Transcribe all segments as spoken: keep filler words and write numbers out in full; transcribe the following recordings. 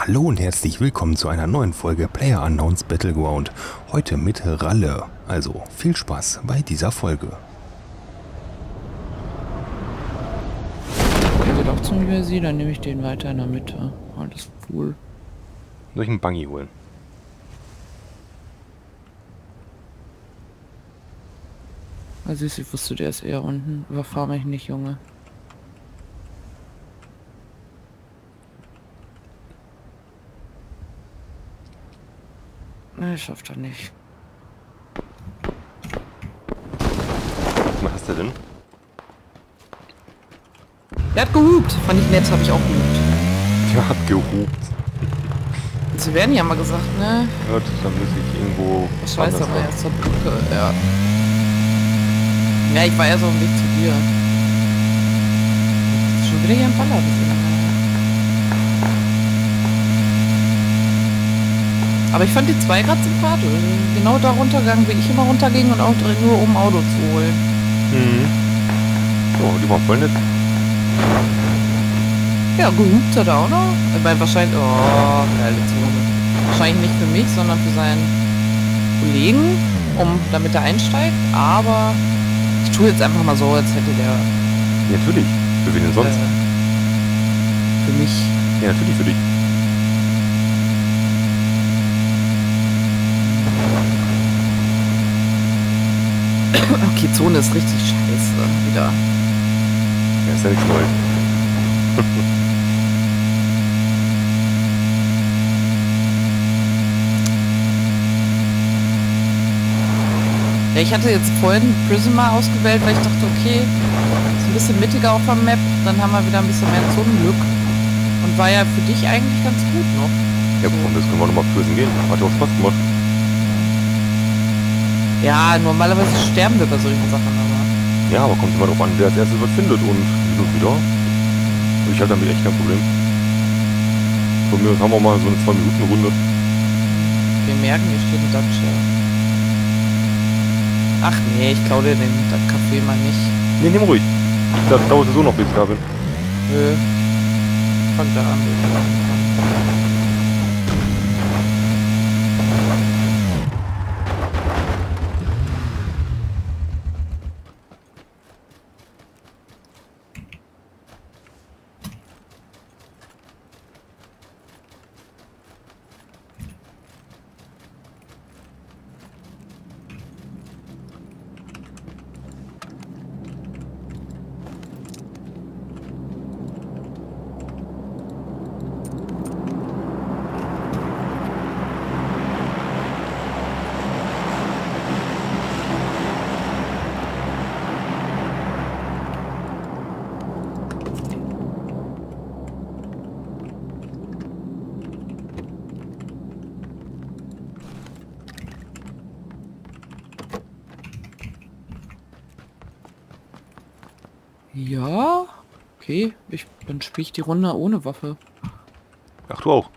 Hallo und herzlich willkommen zu einer neuen Folge PlayerUnknown's Battleground. Heute mit Ralle. Also viel Spaß bei dieser Folge. Der geht auch zum U S I, dann nehme ich den weiter in der Mitte. Alles cool. Soll ich einen Buggy holen? Also ich wusste, der ist eher unten. Überfahr mich nicht, Junge. Ne, ich schaff das nicht. Was hast du denn? Der hat gehupt. Fand ich nett, habe ich auch gehupt. Der hat gehupt. Sie werden ja mal gesagt, ne? Ja, dann muss ich irgendwo... Ich weiß aber erst zur Brücke, ja. Ja, ich war ja so am Weg zu dir. Ist schon wieder hier ein Baller. Aber ich fand die zwei Grad sympathisch. Genau da runtergegangen, wie ich immer runterging und auch nur um Auto zu holen. Mhm. So, die waren voll nett. Ja, gehupt hat er auch noch. Ich meine, wahrscheinlich... Oh, geile Zone. Wahrscheinlich nicht für mich, sondern für seinen Kollegen, um damit er einsteigt. Aber ich tue jetzt einfach mal so, als hätte der... Ja, natürlich. Für wen denn sonst? Äh, für mich. Ja, natürlich für dich. Okay, Zone ist richtig scheiße. Wieder. Ja, ist ja nichts Neues. Ja, ich hatte jetzt vorhin Prisma ausgewählt, weil ich dachte, okay, ist ein bisschen mittiger auf der Map, dann haben wir wieder ein bisschen mehr Zonenglück. Und war ja für dich eigentlich ganz gut noch. Ja, komm, das können wir nochmal Prison gehen. Hat ja auch Spaß gemacht. Ja, normalerweise sterben wir bei solchen Sachen, aber... Ja, aber kommt immer drauf an, wer als erstes was findet und hin und wieder. Und ich hatte damit echt kein Problem. Von mir aus haben wir mal so eine zwei Minuten Runde. Wir merken, hier steht ein Dacia. Ach nee, ich klau dir den das Café mal nicht. Nee, nimm ruhig. Das dauert so noch, bis ich da bin. Nö. Fang da an. Ja, okay. Ich, dann spiele ich die Runde ohne Waffe. Ach, du auch.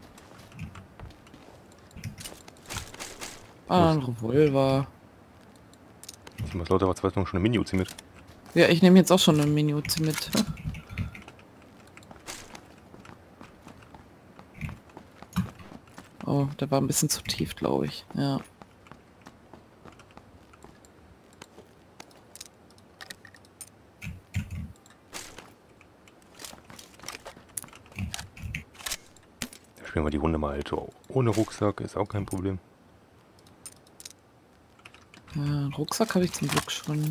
Ah, ein Revolver. Ich muss lauter, was weiß man schon eine Mini-Uzi mit. Ja, ich nehme jetzt auch schon eine Mini-Uzi mit. Oh, der war ein bisschen zu tief, glaube ich. Ja. Spielen wir die Runde mal also ohne Rucksack, ist auch kein Problem. Ja, einen Rucksack habe ich zum Glück schon.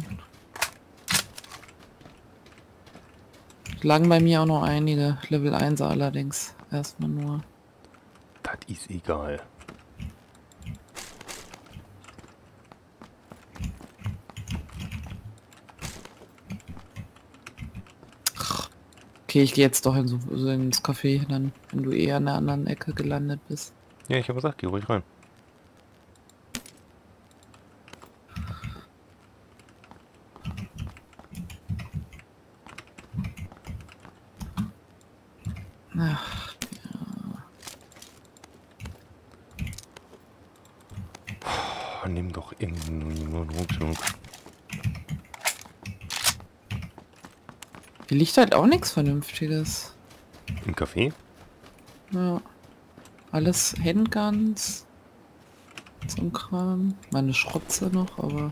Lagen bei mir auch noch einige. Level eins allerdings. Erstmal nur. Das ist egal. Okay, ich gehe jetzt doch in so, so ins Café, dann, wenn du eher an der anderen Ecke gelandet bist. Ja, ich habe gesagt, geh ruhig rein. Ach, Oh, nimm doch irgendeinen Rucksack. Hier liegt halt auch nichts Vernünftiges. Im Café? Ja. Alles Handguns. Zum Kram. Meine Schrotze noch, aber...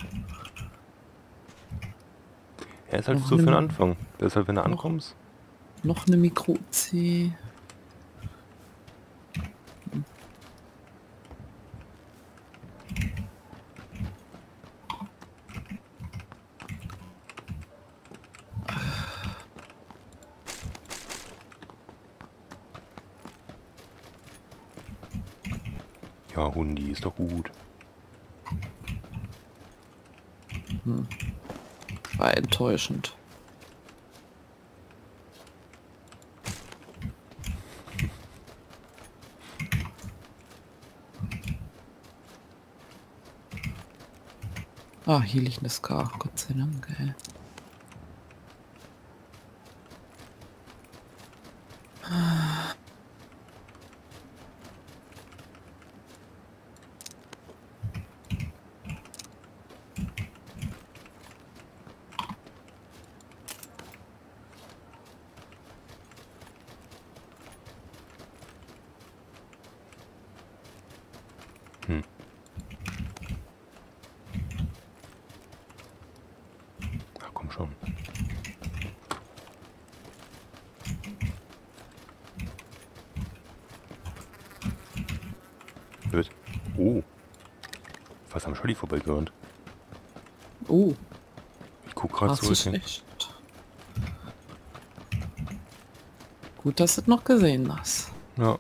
Er ist halt Noch so für den eine- Anfang. Deshalb, wenn du noch- ankommst. Noch eine Mikro-C. Ja, Hundi, ist doch gut. War enttäuschend. Ah, hier liegt eine Scar. Gott sei Dank, ey. Hm. Ach, komm schon. Wird. Oh. Was am Scholli vorbeigerannt? Oh, Ich guck gerade hast so. du Hin. schlecht. Gut, dass du es noch gesehen hast. Ja.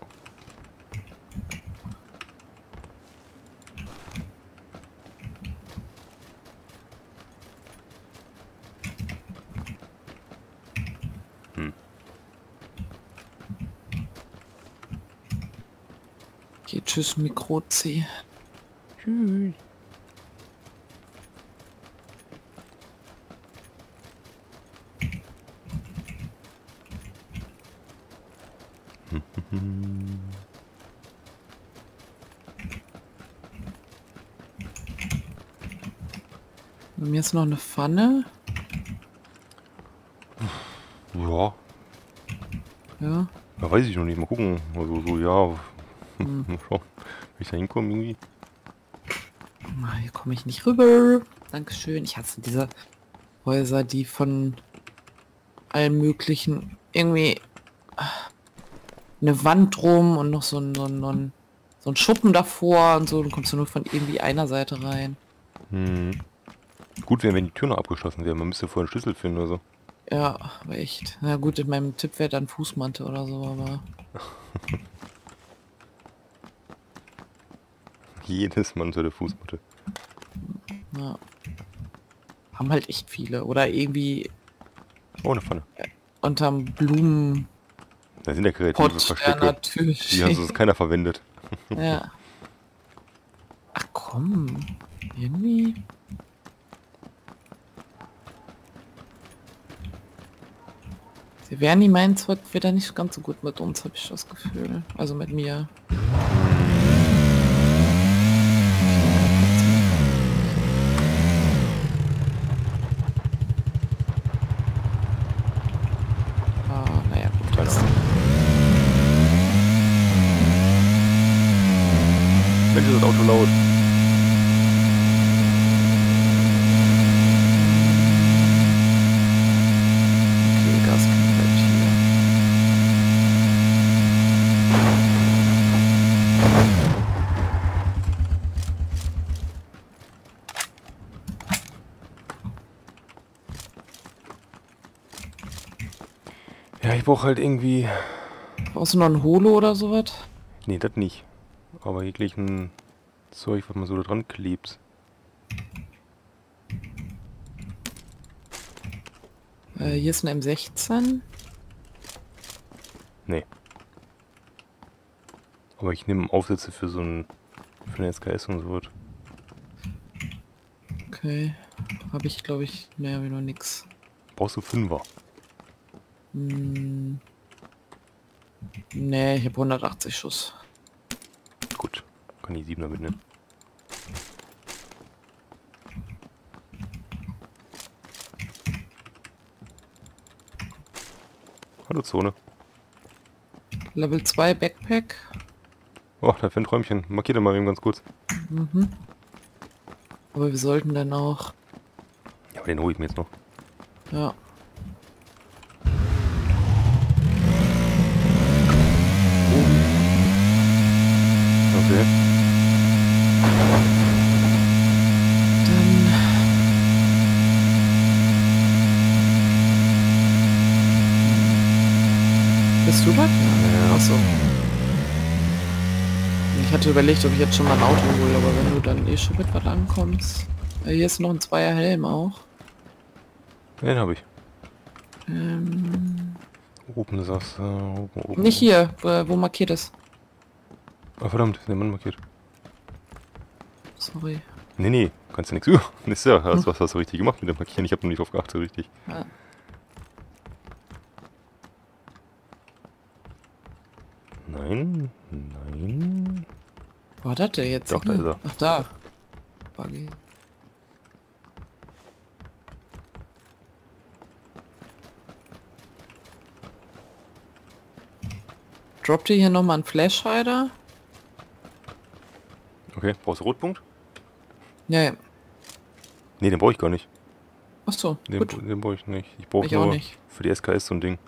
Hm. Okay, tschüss, Mikro-C. Tschüss. Bei mir ist noch eine Pfanne. Ja. Ja. Ja, weiß ich noch nicht. Mal gucken. Also so, ja. Hm. Mal schauen. Wenn ich da hinkomme irgendwie. Ah, hier komme ich nicht rüber. Dankeschön. Ich hasse diese Häuser, die von allen möglichen irgendwie ah, eine Wand rum und noch so ein, so ein, so ein, so ein Schuppen davor und so. Dann kommst du nur von irgendwie einer Seite rein. Hm. Gut wäre, wenn die Tür noch abgeschlossen wäre. Man müsste vorher einen Schlüssel finden oder so. Ja, aber echt. Na gut, in meinem Tipp wäre dann Fußmatte oder so, aber... Jedes Mal unter der Fußmatte. Ja. Haben halt echt viele. Oder irgendwie Oh, eine Pfanne. unterm Blumenpott Da sind ja kreative der Verstecke. Natur Die hat stehen. sonst keiner verwendet. Ja. Ach komm. Irgendwie... Sie werden die meinen zwar wieder nicht ganz so gut mit uns, habe ich das Gefühl. Also mit mir. Ah, naja, gut. Keine das- Ahnung. Mensch, ist das Auto laut. Okay, Gas bleibt hier. Ja, ich brauche halt irgendwie... Brauchst du noch ein Holo oder sowas? Nee, das nicht. Aber jeglichen Zeug, was man so da dran klebt. Äh, hier ist ein M sechzehn. Nee. Aber ich nehme Aufsätze für so ein... für eine S K S und so was. Okay. Habe ich, glaube ich, mehr wie noch nix. Brauchst du Fünfer? Hm. Nee, ich habe hundertachtzig Schuss. Gut. Kann ich Siebener mitnehmen. Hallo Zone. Level zwei Backpack. Oh, da fängt Träumchen. Markiert mal eben ganz kurz. Mhm. Aber wir sollten dann auch... Ja, aber den hole ich mir jetzt noch. Ja. Okay. Dann... Bist du das? Ja. Achso. Ich hatte überlegt, ob ich jetzt schon mal ein Auto hole, aber wenn du dann eh schon mit was ankommst... Äh, Hier ist noch ein Zweier Helm auch. Den habe ich. Ähm, Oben ist das. Äh, oben, oben. nicht hier, wo, wo markiert ist. Ah, verdammt, der Mann markiert. Sorry. Nee, nee, kannst du nichts über. Ist ja, hast, was hast du richtig gemacht mit dem Markieren? Ich habe noch nicht drauf geachtet, richtig. Ja. Nein, nein. Wo hat das der jetzt? Doch, da ist er. Ach, da. Buggy. Droppt ihr hier nochmal einen Flash-Hider? Okay, brauchst du Rotpunkt? Ja, ja. Nee, den brauche ich gar nicht. Ach so, Den, gut. den brauche ich nicht. Ich brauche Ich auch nur nicht. für die S K S so ein Ding.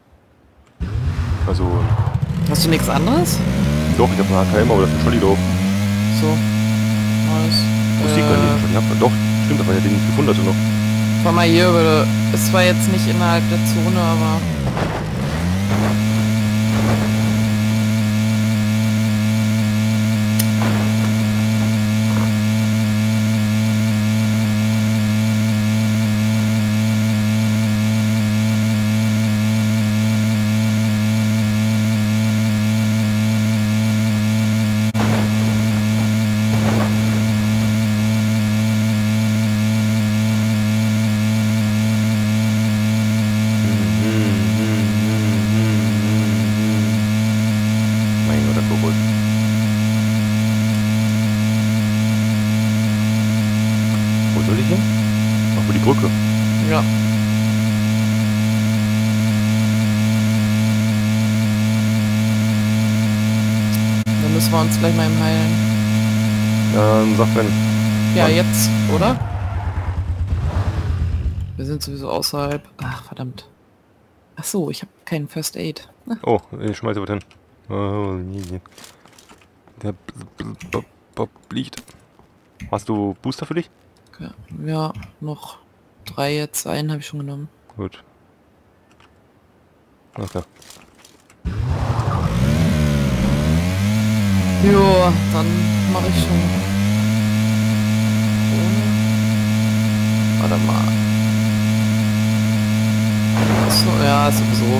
Also, Hast du nichts anderes? doch, ich habe eine H K M, aber da ist ein Scholli drauf. So. Nice. Wusste ich gar nicht. Ich hab, doch, stimmt, aber ich hatte den nicht gefunden hatte noch. Fahr mal hier über. Es war jetzt nicht innerhalb der Zone, aber... Mein Gott, der Kobold. Wo soll ich hin? Ach, wo die Brücke. Ja. Dann müssen wir uns gleich mal im Heilen. Dann sag wenn. Ja, Wann? jetzt, oder? Wir sind sowieso außerhalb. Ach, verdammt. Ach so, ich habe keinen First Aid. Na, Oh, ich schmeiße was hin. Oh, nee, nee. Der b- b- b- b- liegt. Hast du Booster für dich? okay. Ja, noch drei jetzt. Einen habe ich schon genommen. Gut. Ach ja. Jo, dann mache ich schon. Ohne. Warte mal. Achso, ja, ist sowieso.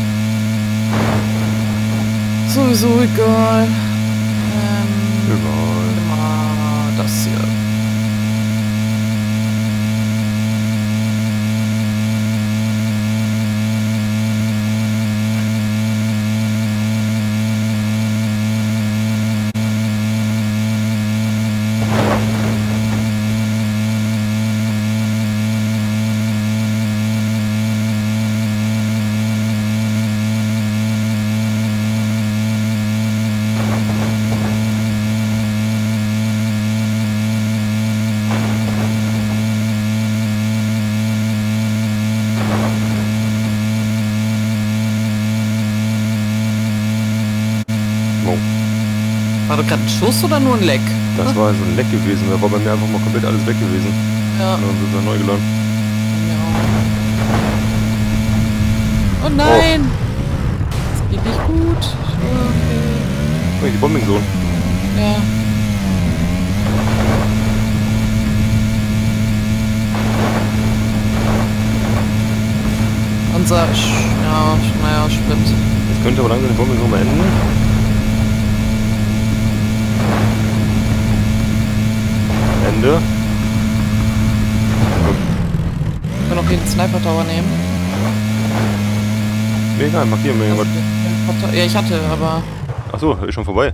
Sowieso egal. Ähm, Egal. mal das hier. Oh, War das gerade ein Schuss oder nur ein Leck? das war so ein Leck gewesen. Da war bei mir einfach mal komplett alles weg gewesen. Ja. Und dann sind wir neu geladen. Ja. Oh nein! Das geht nicht gut. Okay. Oh, die Bombing Zone. Ja. Unser, Sch ja, Sch- naja, Sprit. Jetzt könnte aber langsam die Bombing Zone mal enden. Ende. Ich kann auch jeden Sniper Tower nehmen. Nee, egal, markieren wir Also irgendwas. den Helikopter- Ja, ich hatte, aber... Achso, ist schon vorbei.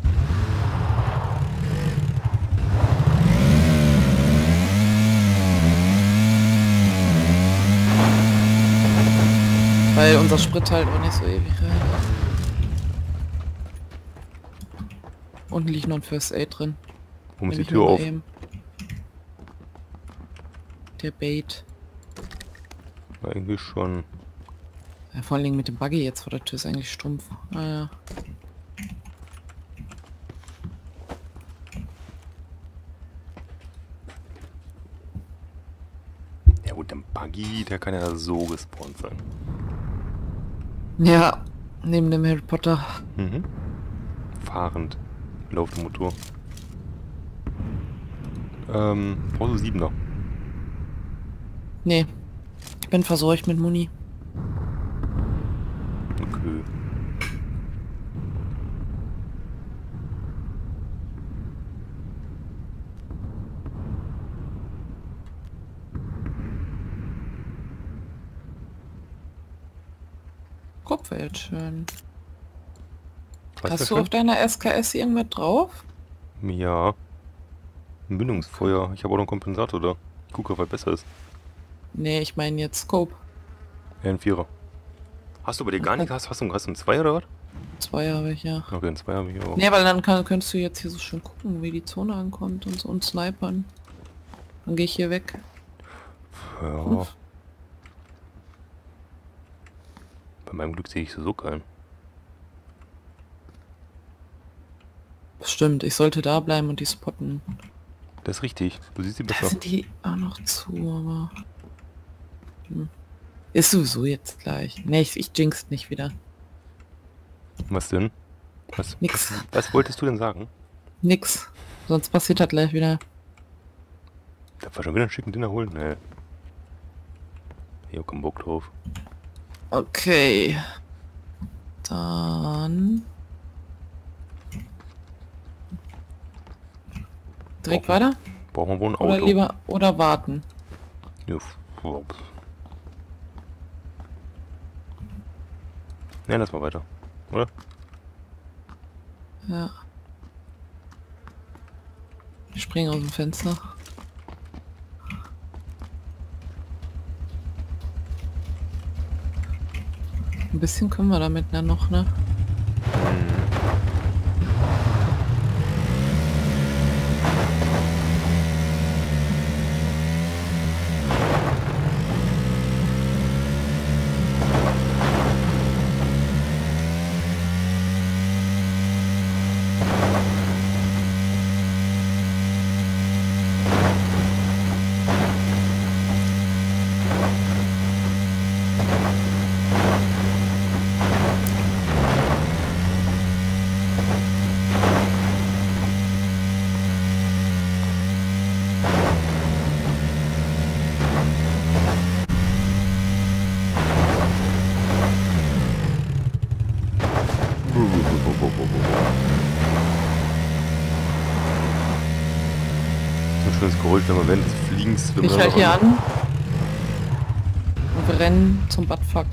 Weil unser Sprit halt auch nicht so ewig rein. Unten liegt noch ein First Aid drin. Warum ist Wenn die ich Tür nur mal auf? eben- Der Bait. Eigentlich schon. Ja, vor allen Dingen mit dem Buggy jetzt vor der Tür ist eigentlich stumpf. Ah, ja. Ja gut, der Buggy, der kann ja so gespawnt sein. Ja, neben dem Harry Potter. Mhm. Fahrend. Laufender Motor. Ähm, brauchst du Siebener? Nee. Ich bin versorgt mit Muni. Okay. Kopfwelt, schön. Was Hast ist du das auf deiner S K S irgendwas drauf? schön? Ja. Ein Mündungsfeuer. Ich habe auch noch einen Kompensator da. Ich gucke, was besser ist. Nee, ich meine jetzt Scope. Ja, ein Vierer. Hast du bei dir gar nicht? Hast, hast, du, hast du einen Zweier oder was? Zwei habe ich, ja. Okay, einen Zweier habe ich auch. Nee, weil dann kann, könntest du jetzt hier so schön gucken, wie die Zone ankommt und so und snipern. Dann gehe ich hier weg. Ja. Uff. Bei meinem Glück sehe ich so keinen. Stimmt, ich sollte da bleiben und die spotten. Das ist richtig. Du siehst sie Da besser. sind die auch noch zu, aber... Hm. Ist sowieso jetzt gleich. Nee, ich, ich jinx nicht wieder. Was denn? Was, Nix. was, was wolltest du denn sagen? Nix. Sonst passiert das gleich wieder. Darf wir schon wieder einen schicken Dinner holen? Nee. Ich hab keinen Bock drauf. Okay. Dann... Direkt Brauchen- weiter? Brauchen wir wohl ein Oder Auto? lieber... Oder warten? Ja, f- oh, pff. Ja, lass mal weiter. Oder? Ja. Ich springe aus dem Fenster. Ein bisschen können wir damit ja noch, ne? So ein schönes Geräusch, wenn man während des Fliegens... wenn Ich man halt dann hier auch- an. Und wir rennen zum Buttfuck.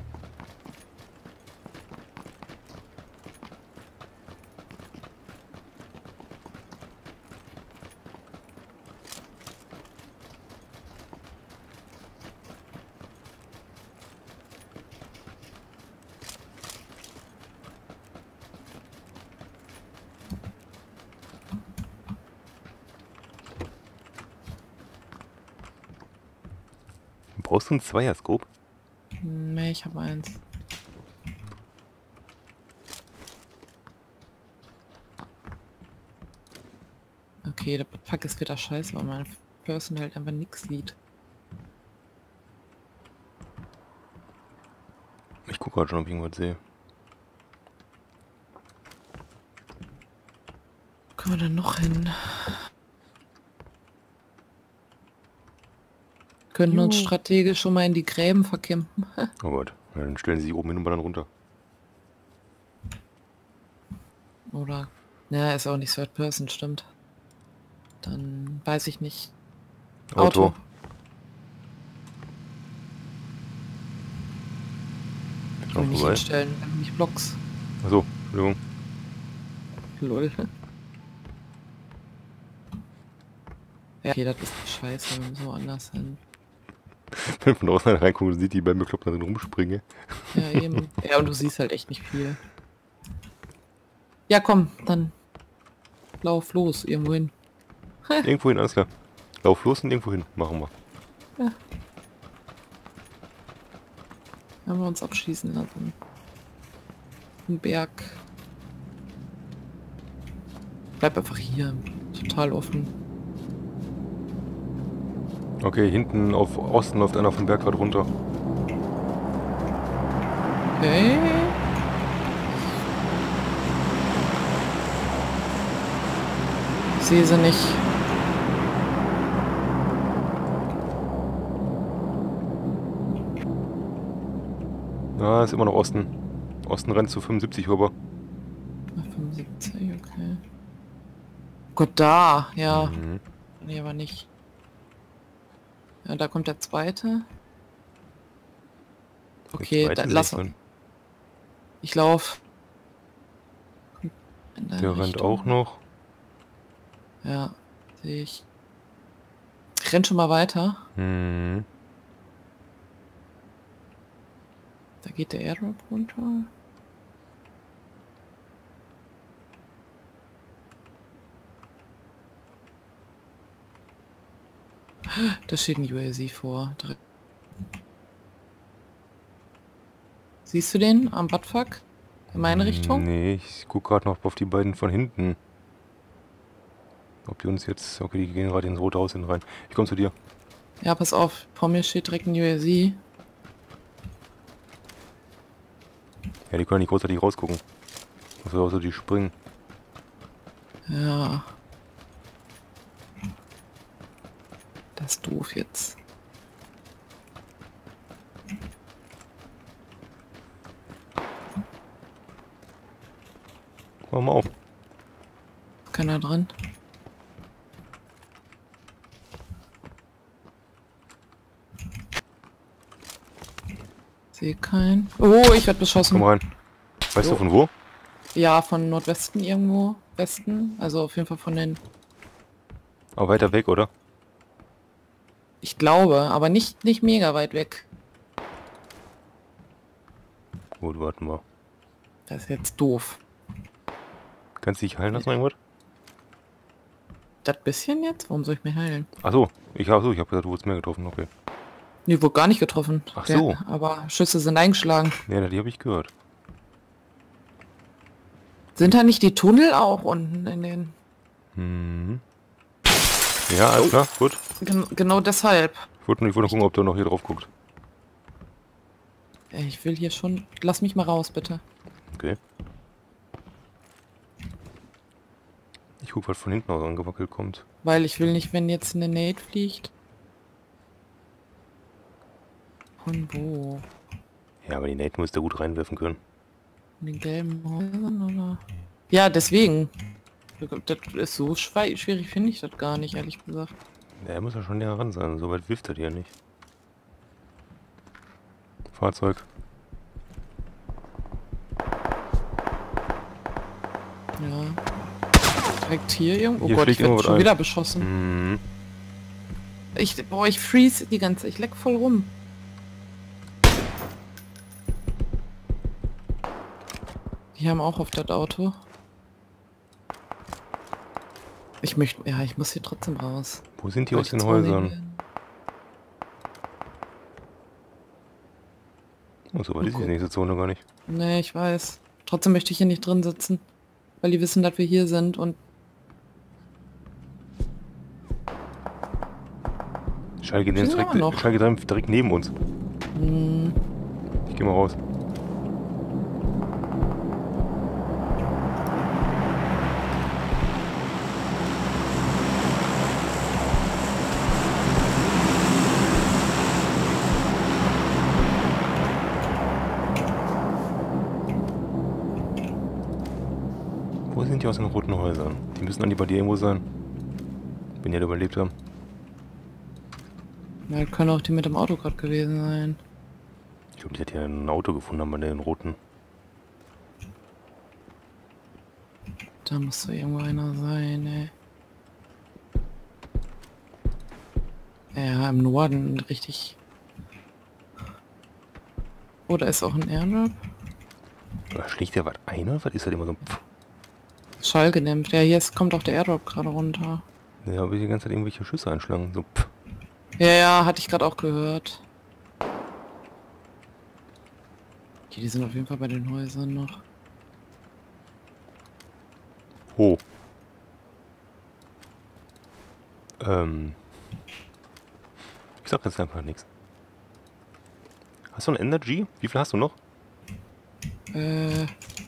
Brauchst du einen Zweierscope? Nee, ich habe eins. Okay, der Buttfuck ist wieder scheiße, weil mein Person halt einfach nichts sieht. Ich gucke gerade schon, ob ich irgendwas sehe. Wo können wir denn noch hin? Könnten uns Jo. strategisch schon mal in die Gräben verkämpfen. Oh Gott, ja, dann stellen sie sich oben hin und dann runter. Oder... Ja, ist auch nicht Third Person, stimmt. Dann weiß ich nicht. Auto. Auto. Ich will Auch nicht vorbei. hinstellen, wenn du mich blockst. Achso, Entschuldigung. Lol. Ja, okay, das ist scheiße, wir müssen woanders hin. Wenn von draußen einer reinguckt und sieht, die beiden Bekloppten drin rumspringen. Ja, eben. Ja, und du siehst halt echt nicht viel. Ja, komm, dann Lauf los, irgendwo hin. Irgendwo hin, alles klar. Lauf los und irgendwo hin. Machen wir. Ja. Haben wir uns abschießen lassen. Ein Berg. Bleib einfach hier. Total offen. Okay, hinten auf Osten läuft einer vom Berg gerade runter. Okay. Ich sehe sie nicht. Ah, ist immer noch Osten. Osten rennt zu fünfundsiebzig rüber. fünfundsiebzig, okay. Gott, da, ja. Mhm. Nee, aber nicht. Ja, da kommt der zweite. Okay, Der da, zweite lass sehe ich uns. Ich lauf. In Der rennt Richtung. auch noch. Ja, sehe ich. Ich renn schon mal weiter. Mhm. Da geht der Airdrop runter. Da steht ein U A Z vor. Direkt. Siehst du den am Buttfuck? In meine Richtung? Nee, ich guck gerade noch auf die beiden von hinten. Ob die uns jetzt... Okay, die gehen gerade ins rote Haus hin rein. Ich komme zu dir. Ja, pass auf. Vor mir steht direkt ein U A Z. Ja, die können nicht großartig rausgucken. Also außer die springen. Ja. Das ist doof jetzt. Mach mal auf. Keiner drin. Sehe keinen. Oh, ich werde beschossen. Komm rein. Weißt Jo. du von wo? Ja, von Nordwesten irgendwo. Westen. Also auf jeden Fall von den... Aber weiter weg, oder? Ich glaube, aber nicht, nicht mega weit weg. Gut, warten wir. Das ist jetzt doof. Kannst du dich heilen lassen, irgendwas? Das bisschen jetzt? Warum soll ich mich heilen? Achso, ich, ach so, ich habe gesagt, du wurdest mehr getroffen, okay. Nee, wurde gar nicht getroffen. Ach Der- so. Aber Schüsse sind eingeschlagen. Nee, die habe ich gehört. Sind da nicht die Tunnel auch unten in den... Mhm. Ja, alles klar, gut. Gen genau deshalb. Ich wollte nur, ich wollte nur gucken, ob du noch hier drauf guckt. Ey, ich will hier schon... Lass mich mal raus, bitte. Okay. Ich guck, was von hinten aus angewackelt kommt. Weil ich will nicht, wenn jetzt eine Nate fliegt. Von wo? Ja, aber die Nate musst du gut reinwerfen können. In den gelben Häusern, oder? Ja, deswegen. Das ist so schwer, schwierig, finde ich das gar nicht, ehrlich gesagt. Ja, er muss ja schon näher ran sein, so weit wirft er dir nicht. Fahrzeug. Ja. Direkt hier irgendwo. Oh Hier Gott, fliegt ich werde irgendwo schon ein. wieder beschossen. Mhm. Ich, boah, ich freeze die ganze Zeit. Ich leck voll rum. Die haben auch auf das Auto. Ich möchte... Ja, ich muss hier trotzdem raus. Wo sind die Weil aus ich den jetzt mal Häusern? nicht- Oh, so weit Oh ist die Gott. nächste Zone gar nicht. Nee, ich weiß. Trotzdem möchte ich hier nicht drin sitzen. Weil die wissen, dass wir hier sind und... Schalke Die sind direkt, immer noch. Schalke direkt direkt neben uns. Hm, Ich geh mal raus. Wo sind die aus den roten Häusern? Die müssen an die bei dir irgendwo sein. Wenn die halt überlebt haben. ja, können auch die mit dem Auto gerade gewesen sein. Ich glaube, die hat ja ein Auto gefunden haben bei den roten. Da muss so irgendwo einer sein, ey. Ja, im Norden, richtig. Oh, da ist auch ein Airdrop. Oder schlägt der was ein oder was ist das immer so ein Pff? Schallgedämpft. Ja, hier ist, kommt auch der Airdrop gerade runter. Ja, aber die ganze Zeit irgendwelche Schüsse einschlagen. So, pff. Ja, ja, hatte ich gerade auch gehört. Okay, die sind auf jeden Fall bei den Häusern noch. Oh. Ähm. Ich sag jetzt einfach nichts. Hast du ein Energy? Wie viel hast du noch? Äh.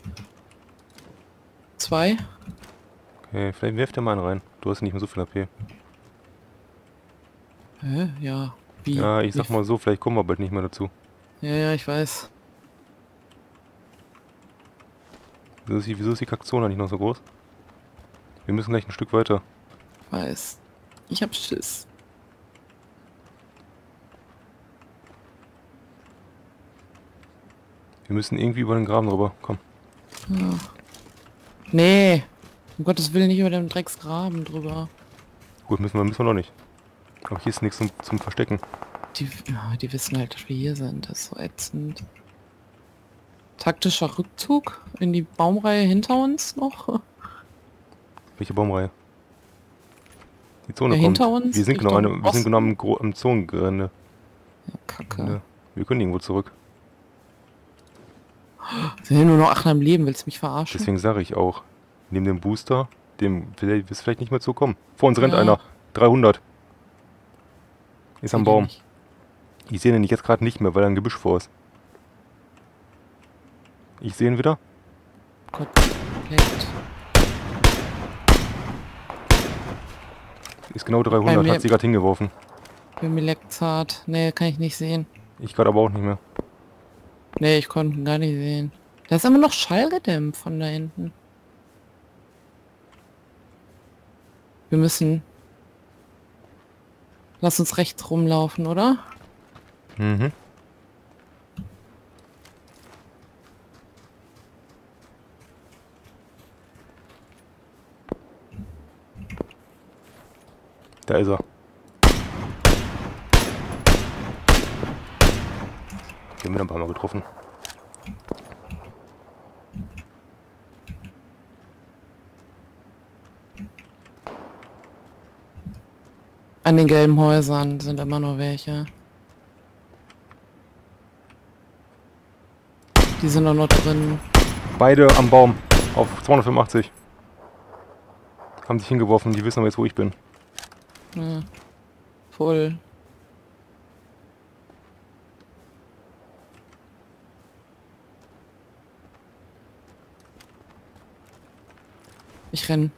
Zwei? Okay, vielleicht wirft der mal einen rein. Du hast nicht mehr so viel A P. Hä? Ja. Wie? Ja, ich Wie sag mal so, vielleicht kommen wir bald nicht mehr dazu. Ja, ja, ich weiß. Wieso ist die, wieso ist die Kackzone nicht noch so groß? Wir müssen gleich ein Stück weiter. Ich weiß. Ich hab Schiss. Wir müssen irgendwie über den Graben drüber. Komm. Ja. Nee. Um Gottes Willen nicht über den Drecksgraben drüber. Gut, müssen wir, müssen wir noch nicht. Aber hier ist nichts zum, zum Verstecken. Die, ja, die wissen halt, dass wir hier sind. Das ist so ätzend. Taktischer Rückzug in die Baumreihe hinter uns noch. Welche Baumreihe? Die Zone Ja, kommt. hinter uns, Wir sind genau, Richtung eine, wir sind genau am, Gro- am Zonengelände. Ja, Kacke. Ja, wir können irgendwo zurück. Sind hier nur noch acht am Leben, willst du mich verarschen? Deswegen sage ich auch, neben dem Booster, dem will es vielleicht nicht mehr zukommen. Vor uns rennt Ja. einer. dreihundert. Ist am Seht ihr Baum. nicht? Ich sehe den jetzt gerade nicht mehr, weil da ein Gebüsch vor ist. Ich sehe ihn wieder. Gott, leckt. Ist genau dreihundert, mir- hat sie gerade hingeworfen. Bei mir leckt's hart. Nee, kann ich nicht sehen. Ich gerade aber auch nicht mehr. Nee, ich konnte ihn gar nicht sehen. Da ist immer noch Schallgedämpft von da hinten. Wir müssen... Lass uns rechts rumlaufen, oder? Mhm. Da ist er. Die haben wir ein paar Mal getroffen. An den gelben Häusern sind immer noch welche. Die sind doch noch drin. Beide am Baum. Auf zweihundertfünfundachtzig. Haben sich hingeworfen. Die wissen aber jetzt, wo ich bin. Ja. Voll. Ich renn.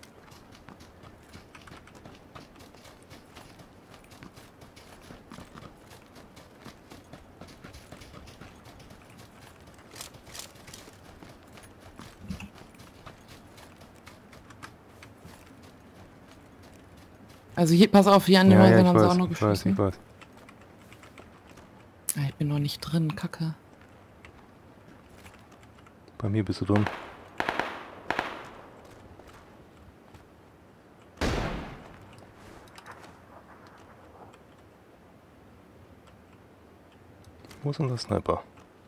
Also hier, pass auf, hier an den Ja, ja, Häusern ich haben sie auch weiß, noch ich weiß, geschossen. ich weiß. Ah, ich bin noch nicht drin, Kacke. Bei mir bist du drin. Wo ist unser Sniper?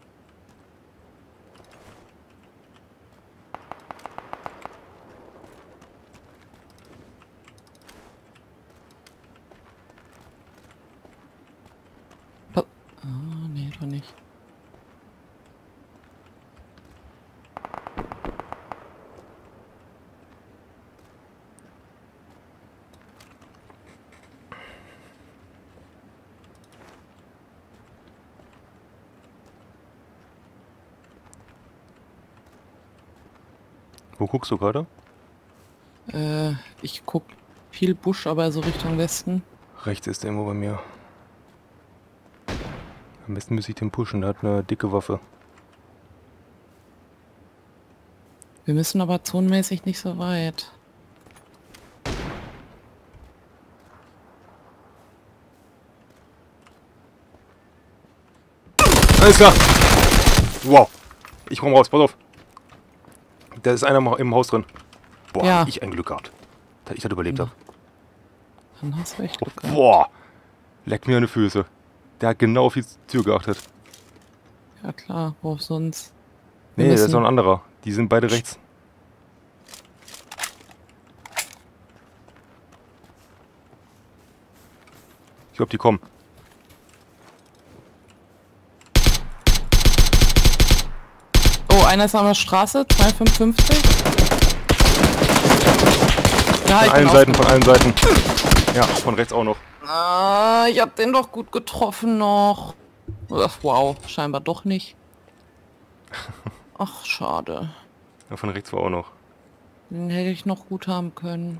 Pa ah, nee, doch nicht. Wo guckst du gerade? Äh, ich guck viel Busch, aber so Richtung Westen. Rechts ist der irgendwo bei mir. Am besten müsste ich den pushen, der hat eine dicke Waffe. Wir müssen aber zonenmäßig nicht so weit. Alles klar! Wow! Ich komm raus, pass auf! Da ist einer im Haus drin. Boah, Ja. hab ich ein Glück gehabt. Dass ich das überlebt Ja. habe. Dann hast du echt Glück gehabt. Boah! Leck mir an die Füße. Der hat genau auf die Tür geachtet. Ja klar, wo sonst? Wir Nee, das ist müssen- noch ein anderer. Die sind beide rechts. Ich glaube, die kommen. Oh, einer ist an der Straße, zwei fünfundfünfzig. Ja, Von ich allen bin Seiten, von allen Seiten. Ja, von rechts auch noch. Ah, ich hab den doch gut getroffen noch. Ach, wow, scheinbar doch nicht. Ach, schade. Ja, von rechts war auch noch. Den hätte ich noch gut haben können.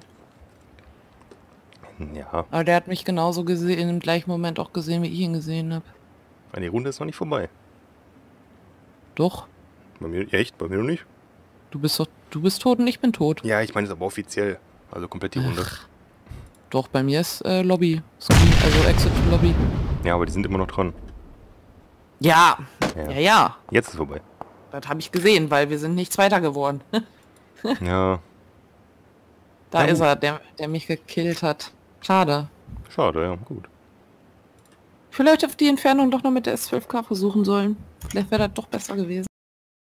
Ja, Aber der hat mich genauso gesehen, im gleichen Moment auch gesehen, wie ich ihn gesehen habe. die Runde ist noch nicht vorbei. Doch, Bei mir, echt? Bei mir noch nicht? du bist doch, du bist tot und ich bin tot. Ja, ich meine es aber offiziell. Also komplett die Runde. Doch, bei mir ist äh, Lobby. Also Exit Lobby. Ja, aber die sind immer noch dran. Ja, Ja. ja, ja. Jetzt ist vorbei. Das habe ich gesehen, weil wir sind nichts weiter geworden. Ja, Da Ja, ist gut. er, der, der mich gekillt hat. Schade. schade, ja, gut. Vielleicht auf die Entfernung doch noch mit der S zwölf K versuchen sollen. Vielleicht wäre das doch besser gewesen.